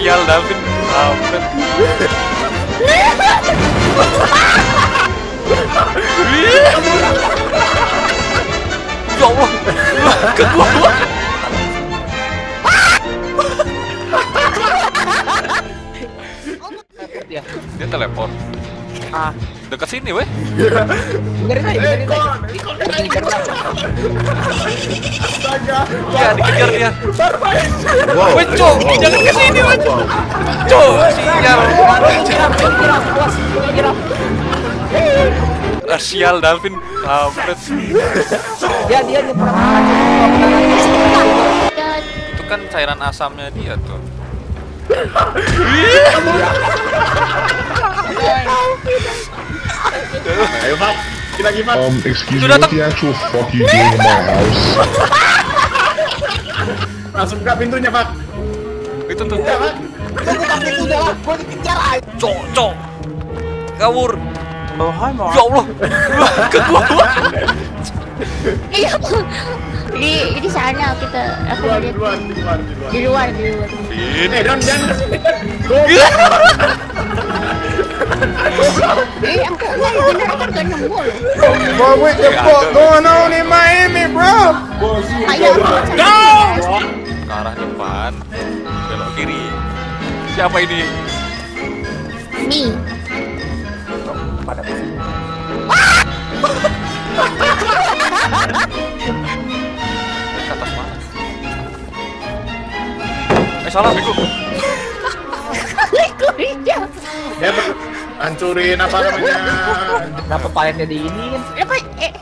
Sial Davin, kampret. Ya Allah, ke gua. Dia teleport. Dekat sini weh. Dengerin aja. Ya dikejar dia. Weh cok, jangan kesini weh. Cok, sial. Sial Davin, kampret. Dia nyebrang. Itu kan cairan asamnya dia tuh. Ayo Pak, kita lagi Pak. Excuse me, what the actual fuck you doing in my house? Langsung buka pintunya Pak. Itu tuh. Ya Pak. Buka pintunya lah, gua dikejar aja. Cok. Kabur. Oh, hai Mar. Ya Allah. Ke gua. Iya, di sana aku lihat di luar. Jangan kesini. Aku bener kan gak nemu loh. Bro, what the fuck going on in Miami, bro? Ayo Ke arah depan. Belok kiri. Siapa ini? nih. Ke atas mana? Salah bego. Iya. Ya hancurin apa namanya? Kenapa paletnya di ini? Apa